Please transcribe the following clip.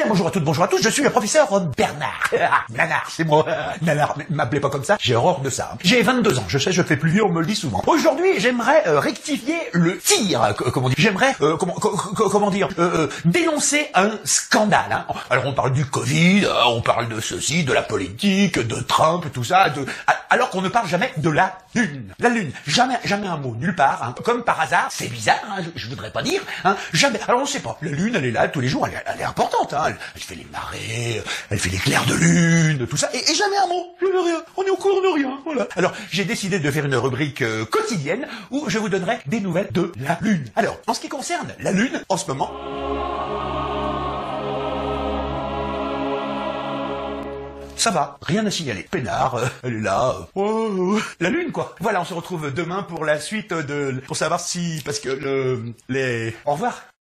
bien, bonjour à toutes, bonjour à tous, je suis le professeur Bernard. Nanar, c'est moi. Nanar, m'appelez pas comme ça, j'ai horreur de ça. J'ai 22 ans, je sais, je fais plus vieux, on me le dit souvent. Aujourd'hui, j'aimerais rectifier le tir, comment dire, j'aimerais, comment dire, dénoncer un scandale. Hein. Alors on parle du Covid, on parle de ceci, de la politique, de Trump, tout ça, alors qu'on ne parle jamais de la Lune. La Lune, jamais un mot, nulle part, hein. Comme par hasard, c'est bizarre, hein, je voudrais pas dire, hein, jamais. Alors on sait pas, la Lune, elle est là tous les jours, elle est importante, hein, elle fait les marées, elle fait les clairs de lune, tout ça, et jamais un mot, jamais rien, on est au courant de rien, voilà. Alors j'ai décidé de faire une rubrique quotidienne où je vous donnerai des nouvelles de la Lune. Alors, en ce qui concerne la Lune, en ce moment, ça va, rien à signaler. Peinard, elle est là, la Lune quoi. Voilà, on se retrouve demain pour la suite pour savoir si, parce que au revoir.